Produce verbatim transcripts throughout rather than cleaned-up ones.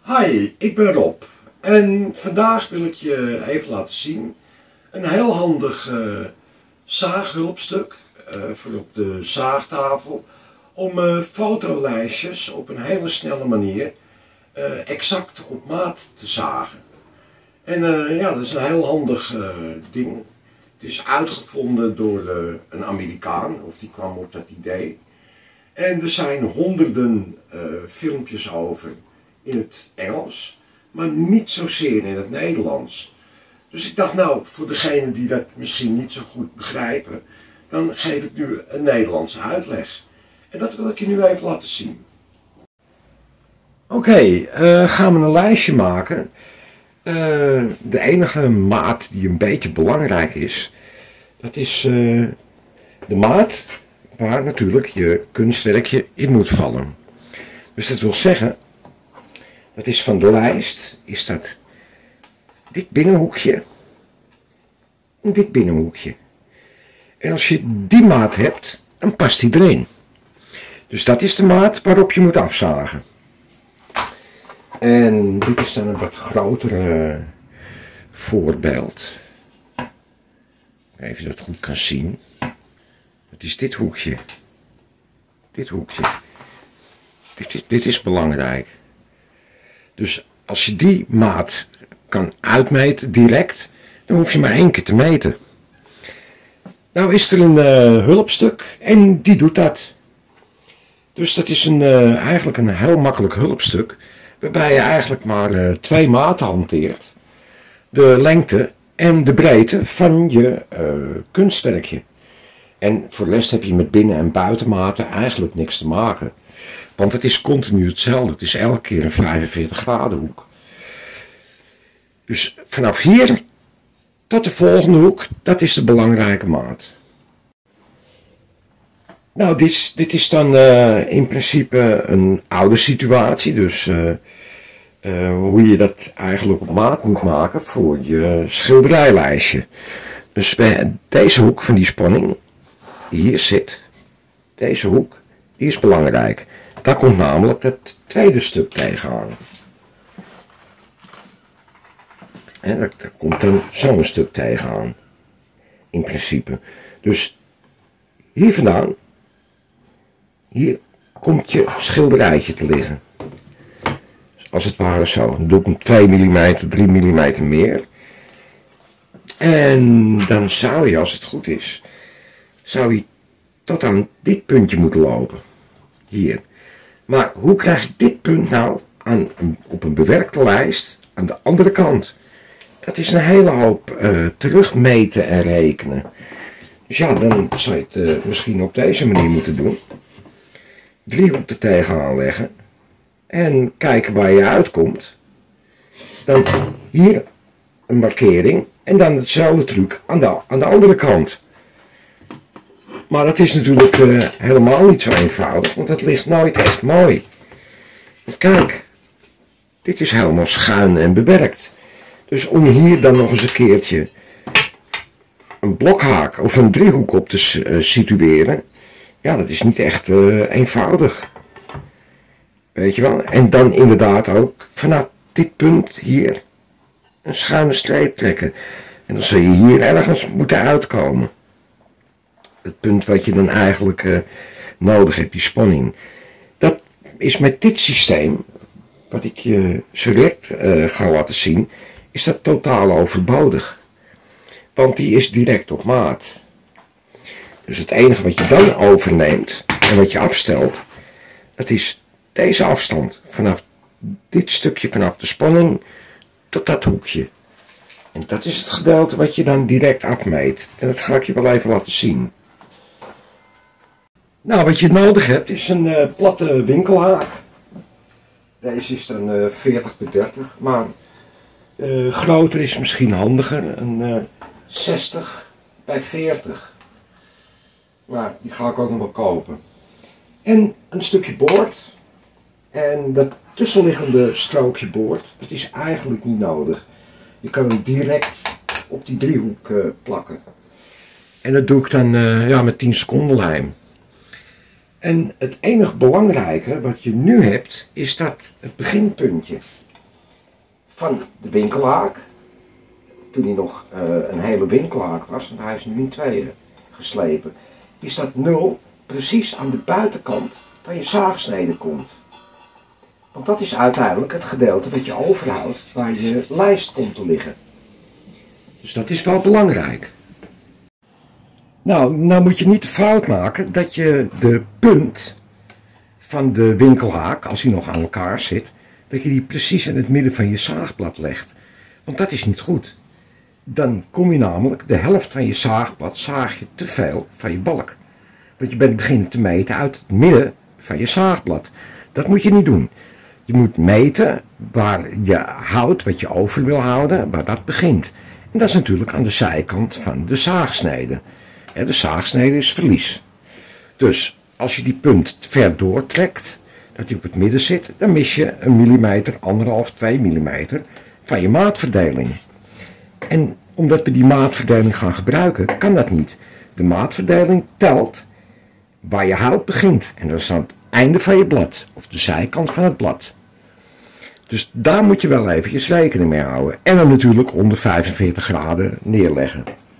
Hi, ik ben Rob en vandaag wil ik je even laten zien een heel handig uh, zaaghulpstuk uh, voor op de zaagtafel om uh, fotolijstjes op een hele snelle manier uh, exact op maat te zagen. En uh, ja, dat is een heel handig uh, ding. Het is uitgevonden door uh, een Amerikaan, of die kwam op dat idee. En er zijn honderden uh, filmpjes over in het Engels, maar niet zozeer in het Nederlands. Dus ik dacht, nou, voor degenen die dat misschien niet zo goed begrijpen, dan geef ik nu een Nederlandse uitleg. En dat wil ik je nu even laten zien. Oké, okay, uh, gaan we een lijstje maken. Uh, de enige maat die een beetje belangrijk is, dat is uh, de maat waar natuurlijk je kunstwerkje in moet vallen. Dus dat wil zeggen, dat is van de lijst, is dat dit binnenhoekje en dit binnenhoekje. En als je die maat hebt, dan past die erin. Dus dat is de maat waarop je moet afzagen. En dit is dan een wat grotere voorbeeld. Even dat je dat goed kan zien. Dat is dit hoekje. Dit hoekje. Dit is, dit is belangrijk. Dus als je die maat kan uitmeten direct, dan hoef je maar één keer te meten. Nou is er een uh, hulpstuk en die doet dat. Dus dat is een, uh, eigenlijk een heel makkelijk hulpstuk, waarbij je eigenlijk maar uh, twee maten hanteert. De lengte en de breedte van je uh, kunstwerkje. En voor de rest heb je met binnen- en buitenmaten eigenlijk niks te maken. Want het is continu hetzelfde. Het is elke keer een vijfenveertig graden hoek. Dus vanaf hier tot de volgende hoek, dat is de belangrijke maat. Nou, dit is, dit is dan uh, in principe een oude situatie. Dus uh, uh, hoe je dat eigenlijk op maat moet maken voor je schilderijlijstje. Dus bij deze hoek van die spanning, die hier zit, deze hoek, die is belangrijk. Daar komt namelijk het tweede stuk tegenaan. En daar, daar komt dan zo'n stuk tegenaan. In principe. Dus hier vandaan, hier komt je schilderijtje te liggen. Dus als het ware zo. Dan doe ik hem twee millimeter, drie millimeter meer. En dan zou je, als het goed is, zou je tot aan dit puntje moeten lopen. Hier. Maar hoe krijg ik dit punt nou aan, op een bewerkte lijst aan de andere kant? Dat is een hele hoop uh, terugmeten en rekenen. Dus ja, dan zou je het uh, misschien op deze manier moeten doen. Driehoek er tegenaan leggen. En kijken waar je uitkomt. Dan hier een markering. En dan hetzelfde truc aan de, aan de andere kant. Maar dat is natuurlijk uh, helemaal niet zo eenvoudig, want het ligt nooit echt mooi. Want kijk, dit is helemaal schuin en bewerkt. Dus om hier dan nog eens een keertje een blokhaak of een driehoek op te uh, situeren, ja, dat is niet echt uh, eenvoudig. Weet je wel? En dan inderdaad ook vanaf dit punt hier een schuine streep trekken. En dan zul je hier ergens moeten uitkomen. Het punt wat je dan eigenlijk uh, nodig hebt, die spanning. Dat is met dit systeem, wat ik je zo direct uh, ga laten zien, is dat totaal overbodig. Want die is direct op maat. Dus het enige wat je dan overneemt en wat je afstelt, dat is deze afstand. Vanaf dit stukje, vanaf de spanning tot dat hoekje. En dat is het gedeelte wat je dan direct afmeet. En dat ga ik je wel even laten zien. Nou, wat je nodig hebt is een uh, platte winkelhaak. Deze is dan uh, veertig bij dertig, maar uh, groter is misschien handiger. Een uh, zestig bij veertig. Maar die ga ik ook nog wel kopen. En een stukje boord. En dat tussenliggende strookje boord, dat is eigenlijk niet nodig. Je kan hem direct op die driehoek uh, plakken. En dat doe ik dan uh, ja, met tien seconden lijm. En het enige belangrijke wat je nu hebt, is dat het beginpuntje. van de winkelhaak, toen hij nog uh, een hele winkelhaak was, want hij is nu in tweeën geslepen, is dat nul precies aan de buitenkant van je zaagsnede komt. Want dat is uiteindelijk het gedeelte wat je overhoudt waar je lijst komt te liggen. Dus dat is wel belangrijk. Nou, nou moet je niet de fout maken dat je de punt van de winkelhaak, als hij nog aan elkaar zit, dat je die precies in het midden van je zaagblad legt. Want dat is niet goed. Dan kom je namelijk de helft van je zaagblad, zaag je te veel van je balk. Want je bent beginnen te meten uit het midden van je zaagblad. Dat moet je niet doen. Je moet meten waar je hout, wat je over wil houden, waar dat begint. En dat is natuurlijk aan de zijkant van de zaagsnede. De zaagsnede is verlies. Dus als je die punt ver doortrekt, dat die op het midden zit, dan mis je een millimeter, anderhalf, twee millimeter van je maatverdeling. En omdat we die maatverdeling gaan gebruiken, kan dat niet. De maatverdeling telt waar je hout begint. En dat is aan het einde van je blad, of de zijkant van het blad. Dus daar moet je wel eventjes rekening mee houden. En dan natuurlijk onder vijfenveertig graden neerleggen.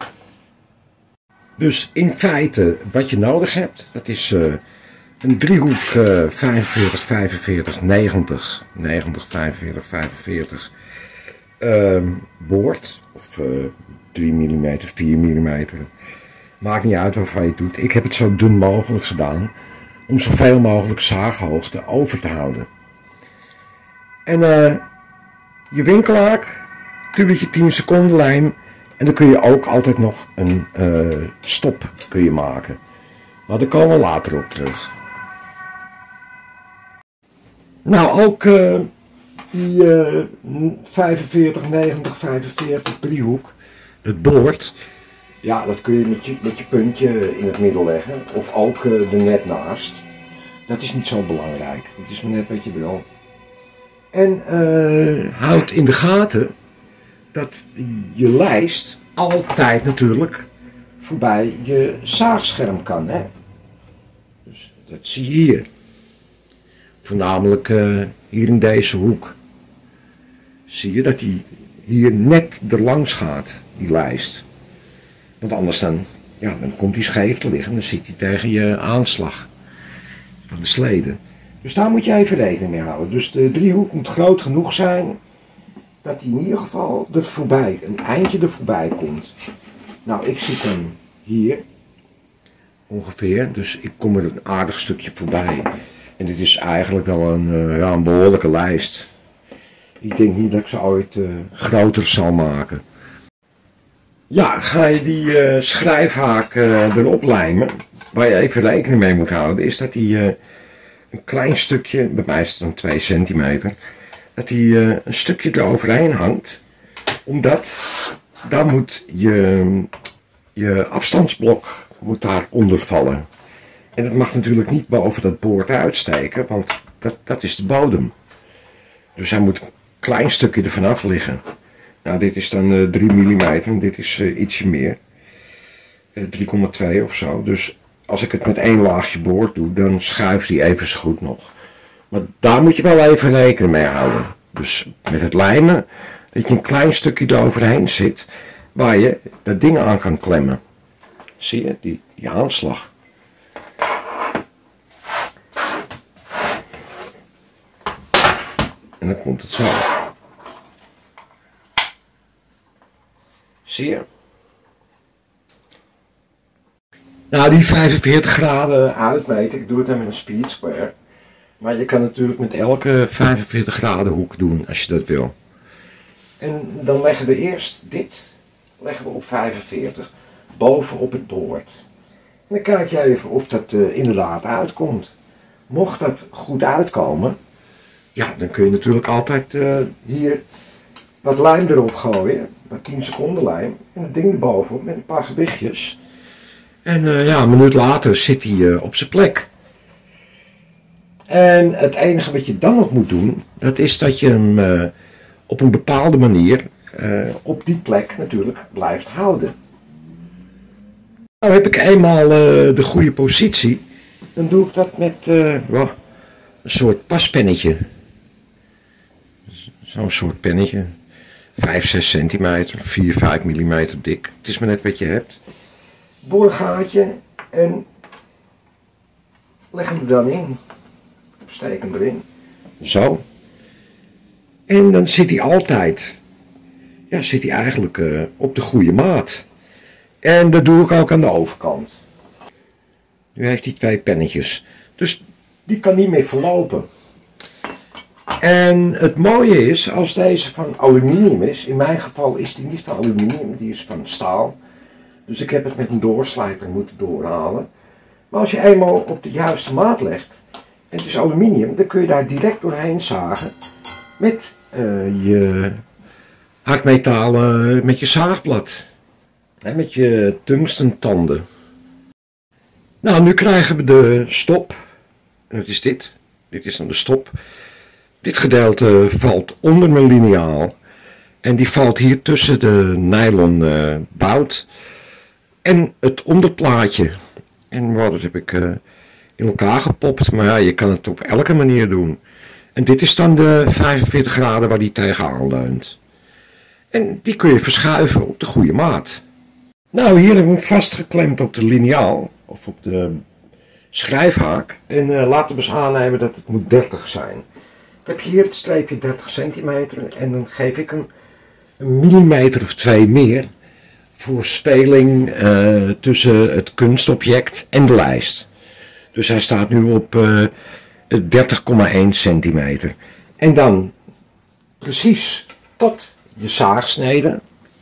Dus in feite wat je nodig hebt, dat is uh, een driehoek uh, vijfenveertig, vijfenveertig, negentig, negentig, vijfenveertig, vijfenveertig uh, boord. Of uh, drie millimeter, vier millimeter. Maakt niet uit waarvan je het doet. Ik heb het zo dun mogelijk gedaan om zoveel mogelijk zaaghoogte over te houden. En uh, je winkelhaak, tubetje tien seconden lijm. En dan kun je ook altijd nog een uh, stop kun je maken. Maar daar komen we later op terug. Nou, ook uh, die uh, vijfenveertig, negentig, vijfenveertig driehoek, het boord. Ja, dat kun je met je, met je puntje in het midden leggen. Of ook uh, er net naast. Dat is niet zo belangrijk. Dat is maar net wat je wil. En uh, houd in de gaten dat je lijst altijd natuurlijk voorbij je zaagscherm kan. Hè? Dus dat zie je hier. Voornamelijk uh, hier in deze hoek. Zie je dat die hier net erlangs gaat, die lijst. Want anders dan, ja, dan komt die scheef te liggen en dan zit hij tegen je aanslag van de slede. Dus daar moet je even rekening mee houden. Dus de driehoek moet groot genoeg zijn dat hij in ieder geval er voorbij, een eindje er voorbij komt. Nou, ik zit hem hier ongeveer, dus ik kom er een aardig stukje voorbij. En dit is eigenlijk wel een, uh, ja, een behoorlijke lijst. Ik denk niet dat ik ze ooit uh, groter zal maken. Ja, ga je die uh, schrijfhaak uh, erop lijmen, waar je even rekening mee moet houden, is dat die uh, een klein stukje, bij mij is het dan twee centimeter, dat die uh, een stukje eroverheen hangt, omdat daar moet je, je afstandsblok moet daaronder vallen. En dat mag natuurlijk niet boven dat boord uitsteken, want dat, dat is de bodem. Dus hij moet een klein stukje er vanaf liggen. Nou, dit is dan uh, drie millimeter en dit is uh, ietsje meer. Uh, drie komma twee of zo. Dus als ik het met één laagje boord doe, dan schuift hij even zo goed nog. Maar daar moet je wel even rekening mee houden. Dus met het lijmen, dat je een klein stukje eroverheen zit, waar je dat ding aan kan klemmen. Zie je, die, die aanslag. En dan komt het zo. Zie je? Nou, die vijfenveertig graden uitmeten, ik doe het dan met een speed square. Maar je kan natuurlijk met elke vijfenveertig graden hoek doen als je dat wil. En dan leggen we eerst dit, leggen we op vijfenveertig, boven op het boord. En dan kijk je even of dat uh, inderdaad uitkomt. Mocht dat goed uitkomen, ja, dan kun je natuurlijk altijd uh, hier wat lijm erop gooien. Wat tien seconden lijm. En het ding erbovenop met een paar gewichtjes. En uh, ja, een minuut later zit hij uh, op zijn plek. En het enige wat je dan nog moet doen, dat is dat je hem uh, op een bepaalde manier uh, op die plek natuurlijk blijft houden. Nou heb ik eenmaal uh, de goede positie, dan doe ik dat met uh, well, een soort paspennetje. Een Zo'n soort pennetje. vijf, zes centimeter, vier, vijf millimeter dik. Het is maar net wat je hebt. Boorgaatje en leg hem er dan in. Steek hem erin. Zo. En dan zit hij altijd, ja, zit hij eigenlijk uh, op de goede maat. En dat doe ik ook aan de overkant. Nu heeft hij twee pennetjes. Dus die kan niet meer verlopen. En het mooie is, als deze van aluminium is, in mijn geval is die niet van aluminium, die is van staal. Dus ik heb het met een doorslijper moeten doorhalen. Maar als je eenmaal op de juiste maat legt, en het is aluminium, dan kun je daar direct doorheen zagen met uh, je hardmetalen, met je zaagblad. En met je tungstentanden. Nou, nu krijgen we de stop. En dat is dit. Dit is dan de stop. Dit gedeelte valt onder mijn liniaal. En die valt hier tussen de nylon uh, bout en het onderplaatje. En wat dat heb ik uh, in elkaar gepopt. Maar ja, je kan het op elke manier doen. En dit is dan de vijfenveertig graden waar die tegenaan leunt. En die kun je verschuiven op de goede maat. Nou, hier heb ik hem vastgeklemd op de liniaal. Of op de schrijfhaak. En uh, laten we eens aannemen dat het moet dertig zijn. Ik heb hier het streepje dertig centimeter. En dan geef ik hem een millimeter of twee meer. Voor speling uh, tussen het kunstobject en de lijst. Dus hij staat nu op uh, dertig komma één centimeter. En dan precies tot je zaagsnede.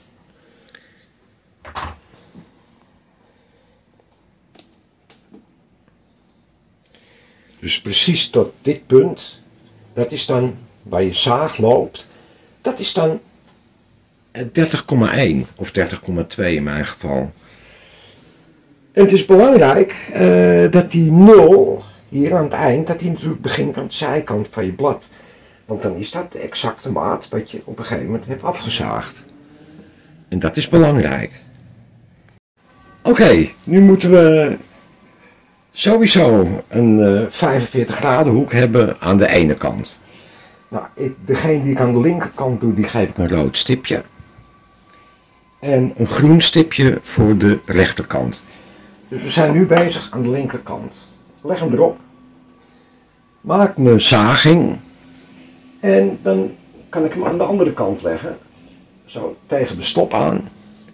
Dus precies tot dit punt, dat is dan waar je zaag loopt, dat is dan dertig komma één of dertig komma twee in mijn geval. En het is belangrijk uh, dat die nul hier aan het eind, dat die natuurlijk begint aan de zijkant van je blad. Want dan is dat de exacte maat wat je op een gegeven moment hebt afgezaagd. En dat is belangrijk. Oké, okay, nu moeten we sowieso een uh, vijfenveertig graden hoek hebben aan de ene kant. Nou, ik, degene die ik aan de linkerkant doe, die geef ik een rood stipje. En een groen stipje voor de rechterkant. Dus we zijn nu bezig aan de linkerkant. Leg hem erop. Maak mijn zaging. En dan kan ik hem aan de andere kant leggen. Zo tegen de stop aan.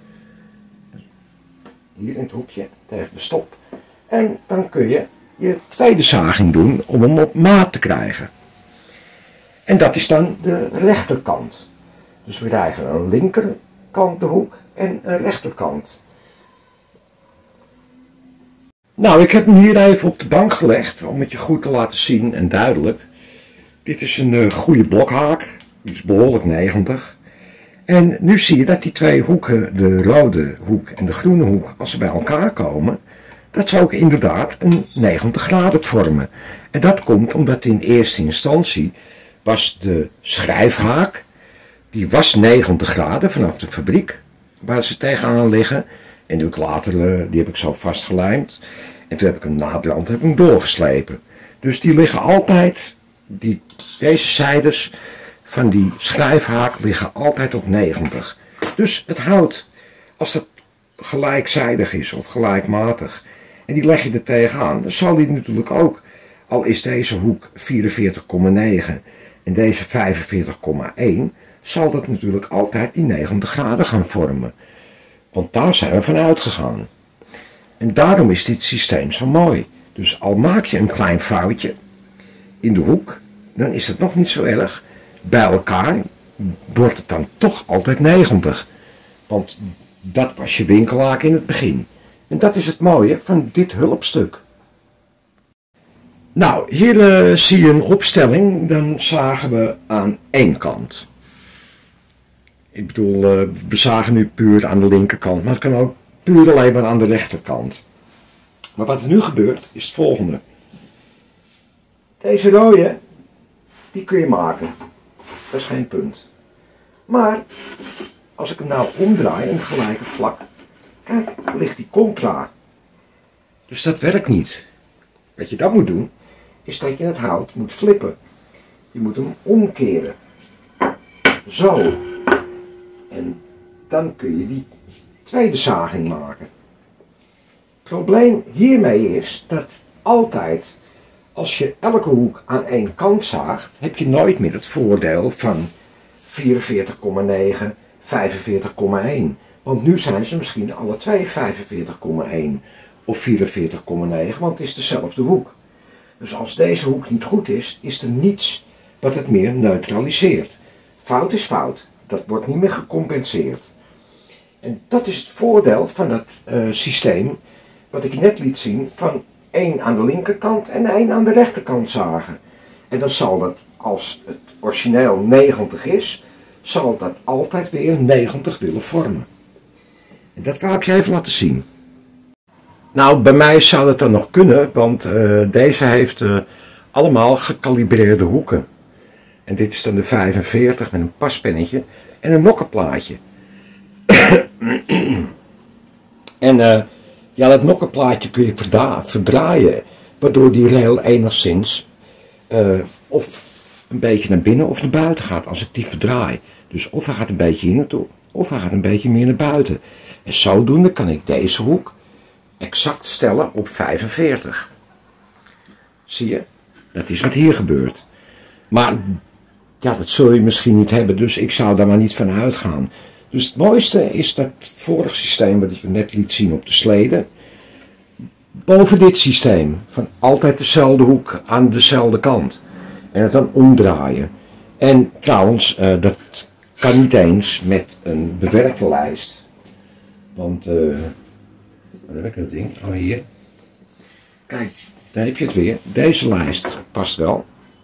Hier in het hoekje, tegen de stop. En dan kun je je tweede zaging doen om hem op maat te krijgen. En dat is dan de rechterkant. Dus we krijgen een linkerkant de hoek en een rechterkant. Nou, ik heb hem hier even op de bank gelegd om het je goed te laten zien en duidelijk. Dit is een uh, goede blokhaak, die is behoorlijk negentig. En nu zie je dat die twee hoeken, de rode hoek en de groene hoek, als ze bij elkaar komen, dat ze ook inderdaad een negentig graden vormen. En dat komt omdat in eerste instantie was de schrijfhaak, die was negentig graden vanaf de fabriek, waar ze tegenaan liggen. En die heb ik later, die heb ik zo vastgelijmd. En toen heb ik hem naderhand heb ik hem doorgeslepen. Dus die liggen altijd, die, deze zijdes van die schrijfhaak liggen altijd op negentig. Dus het houdt, als dat gelijkzijdig is of gelijkmatig, en die leg je er tegenaan, dan zal die natuurlijk ook, al is deze hoek vierenveertig komma negen en deze vijfenveertig komma één, zal dat natuurlijk altijd die negentig graden gaan vormen. Want daar zijn we van uitgegaan. En daarom is dit systeem zo mooi. Dus al maak je een klein foutje in de hoek, dan is het nog niet zo erg. Bij elkaar wordt het dan toch altijd negentig. Want dat was je winkelhaak in het begin. En dat is het mooie van dit hulpstuk. Nou, hier uh, zie je een opstelling. Dan zagen we aan één kant. Ik bedoel, uh, we zagen nu puur aan de linkerkant. Maar het kan ook puur alleen maar aan de rechterkant. Maar wat er nu gebeurt, is het volgende. Deze rode, die kun je maken. Dat is geen punt. Maar, als ik hem nou omdraai in het gelijke vlak, kijk, ligt die contra. Dus dat werkt niet. Wat je dan moet doen, is dat je het hout moet flippen. Je moet hem omkeren. Zo. En dan kun je die tweede zaging maken. Het probleem hiermee is dat altijd, als je elke hoek aan één kant zaagt, heb je nooit meer het voordeel van vierenveertig komma negen, vijfenveertig komma één. Want nu zijn ze misschien alle twee vijfenveertig komma één of vierenveertig komma negen, want het is dezelfde hoek. Dus als deze hoek niet goed is, is er niets wat het meer neutraliseert. Fout is fout, dat wordt niet meer gecompenseerd. En dat is het voordeel van dat uh, systeem wat ik net liet zien, van één aan de linkerkant en één aan de rechterkant zagen. En dan zal dat, als het origineel negentig is, zal dat altijd weer negentig willen vormen. En dat wou ik je even laten zien. Nou, bij mij zou dat dan nog kunnen, want uh, deze heeft uh, allemaal gekalibreerde hoeken. En dit is dan de vijfenveertig met een paspennetje en een nokkenplaatje. en uh, ja, dat nokkenplaatje kun je verdraaien, waardoor die rail enigszins uh, of een beetje naar binnen of naar buiten gaat als ik die verdraai. Dus of hij gaat een beetje hier naartoe, of hij gaat een beetje meer naar buiten. En zodoende kan ik deze hoek exact stellen op vijfenveertig. Zie je? Dat is wat hier gebeurt. Maar ja, dat zul je misschien niet hebben, dus ik zou daar maar niet van uitgaan. Dus het mooiste is dat vorige systeem wat ik je net liet zien op de slede. Boven dit systeem, van altijd dezelfde hoek aan dezelfde kant. En het dan omdraaien. En trouwens, uh, dat kan niet eens met een bewerkte lijst. Want, uh, wat heb ik dat ding? Oh, hier. Kijk, daar heb je het weer. Deze lijst past wel.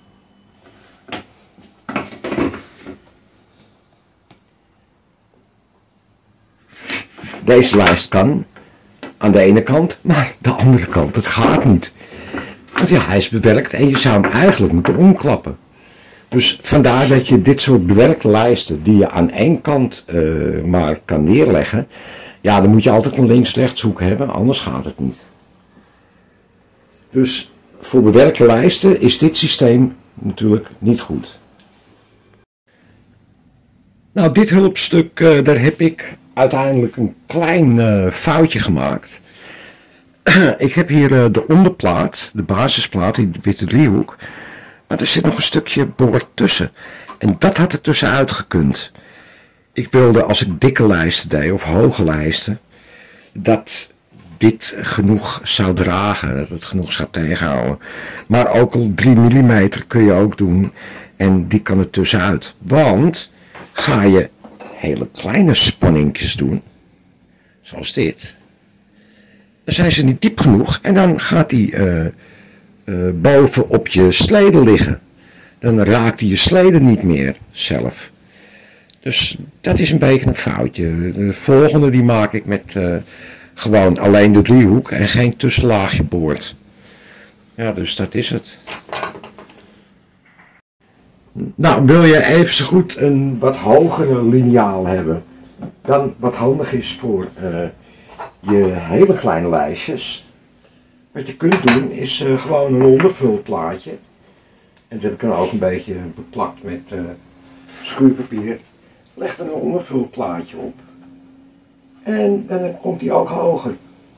Deze lijst kan aan de ene kant, maar de andere kant, dat gaat niet. Want ja, hij is bewerkt en je zou hem eigenlijk moeten omklappen. Dus vandaar dat je dit soort bewerkte lijsten, die je aan één kant uh, maar kan neerleggen, ja, dan moet je altijd een links-rechts hoek hebben, anders gaat het niet. Dus voor bewerkte lijsten is dit systeem natuurlijk niet goed. Nou, dit hulpstuk, uh, daar heb ik uiteindelijk een klein uh, foutje gemaakt. Ik heb hier uh, de onderplaat, de basisplaat, die witte driehoek. Maar er zit nog een stukje boord tussen. En dat had er tussenuit gekund. Ik wilde, als ik dikke lijsten deed, of hoge lijsten, dat dit genoeg zou dragen. Dat het genoeg zou tegenhouden. Maar ook al drie millimeter kun je ook doen. En die kan er tussenuit. Want ga je hele kleine spanningjes doen, zoals dit, dan zijn ze niet diep genoeg en dan gaat die uh, uh, boven op je slede liggen. Dan raakt hij je slede niet meer zelf. Dus dat is een beetje een foutje. De volgende die maak ik met uh, gewoon alleen de driehoek en geen tussenlaagje boord. Ja, dus dat is het. Nou, wil je even zo goed een wat hogere liniaal hebben, dan wat handig is voor uh, je hele kleine lijstjes. Wat je kunt doen is uh, gewoon een ondervulplaatje. En dat heb ik dan ook een beetje beplakt met uh, schuurpapier. Leg er een ondervulplaatje op. En dan komt die ook hoger.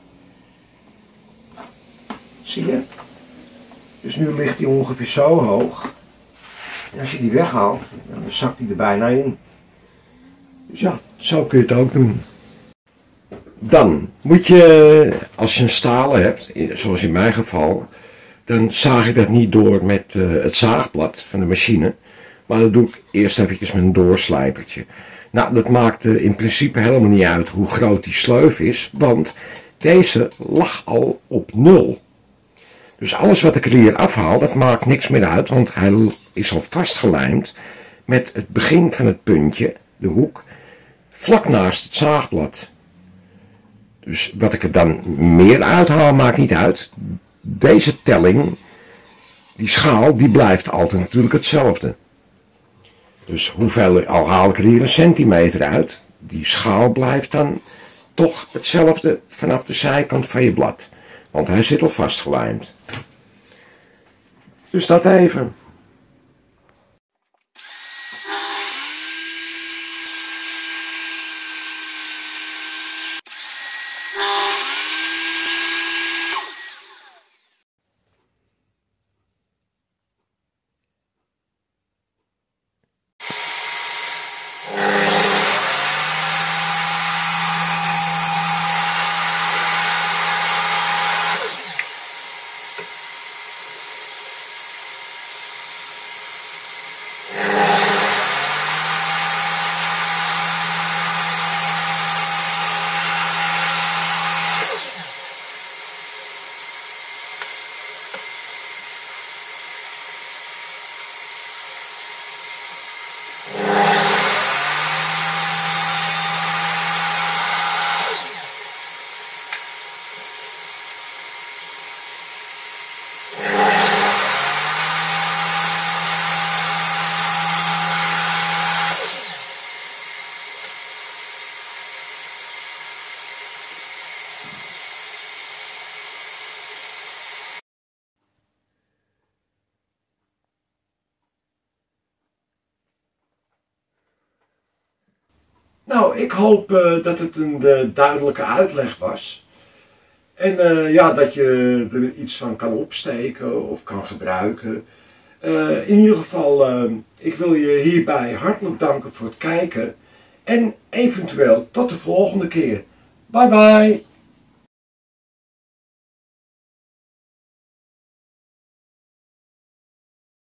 Zie je? Dus nu ligt die ongeveer zo hoog. En als je die weghaalt, dan zakt die er bijna in. Dus ja, zo kun je het ook doen. Dan moet je, als je een stalen hebt, zoals in mijn geval, dan zaag ik dat niet door met uh, het zaagblad van de machine. Maar dat doe ik eerst eventjes met een doorslijpertje. Nou, dat maakt uh, in principe helemaal niet uit hoe groot die sleuf is, want deze lag al op nul. Dus alles wat ik er hier afhaal, dat maakt niks meer uit, want hij is al vastgelijmd met het begin van het puntje, de hoek, vlak naast het zaagblad. Dus wat ik er dan meer uithaal, maakt niet uit. Deze telling, die schaal, die blijft altijd natuurlijk hetzelfde. Dus hoeveel, al haal ik er hier een centimeter uit, die schaal blijft dan toch hetzelfde vanaf de zijkant van je blad. Want hij zit al vastgelijmd. Dus dat even. Nou, ik hoop uh, dat het een uh, duidelijke uitleg was. En uh, ja, dat je er iets van kan opsteken of kan gebruiken. Uh, in ieder geval, uh, ik wil je hierbij hartelijk danken voor het kijken. En eventueel tot de volgende keer. Bye bye!